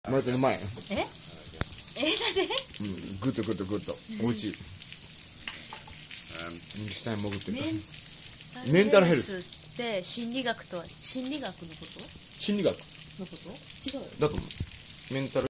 またうまい。 だってうん、グッとグッとグッと美味しい。下に潜ってる。メンタルヘルスって心理学のこと？ 心理学違うよ。 だと思う。メンタル